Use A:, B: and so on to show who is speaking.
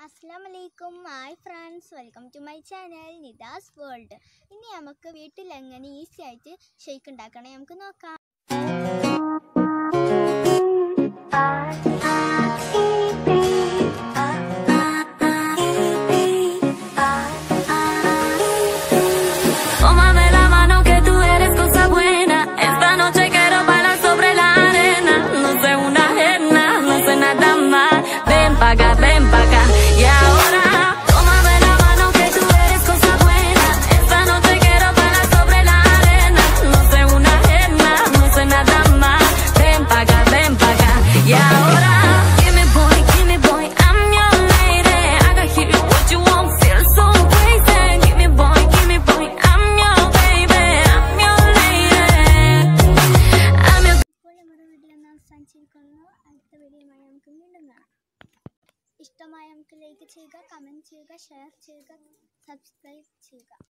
A: Assalamualaikum, hi friends, welcome to my channel Nida's World. ഇനി നമുക്ക് വീട്ടിൽ എങ്ങനെ ഈസി ആയിട്ട് ഷേക്ക് ഉണ്ടാക്കണം നമുക്ക് നോക്കാം.
B: Ven pa' acá, y ahora tómame la mano que tú eres cosa buena. Esta noche quiero bailar sobre la arena. No sé una ajena, no sé nada más. Ven pa' acá, y ahora give me boy, I'm your lady. I can give you what you want, feel so crazy. Give me boy, I'm your baby, I'm your lady. I'm your.
A: ഇപ്പോൾ നമ്മുടെ video അവസാനിച്ചിരിക്കുന്നു. അടുത്ത വീഡിയോയുമായി നമുക്ക് വീണ്ടും കാണാം. ഇഷ്ടമായ നമുക്ക് like ചെയ്യുക, കമൻറ്റ് ചെയ്യുക, ഷെയർ ചെയ്യുക, സബ്സ്ക്രൈബ് ചെയ്യുക.